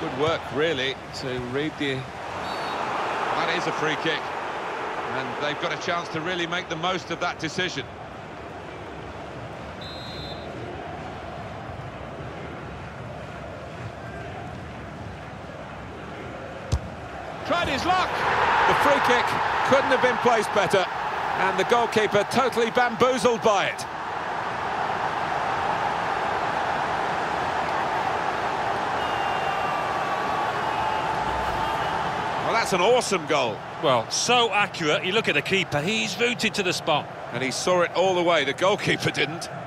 Good work, really, to read the... That is a free kick. And they've got a chance to really make the most of that decision. Tried his luck! The free kick couldn't have been placed better. And the goalkeeper totally bamboozled by it. Well, that's an awesome goal. Well, so accurate. You look at the keeper, he's rooted to the spot. And he saw it all the way, the goalkeeper didn't.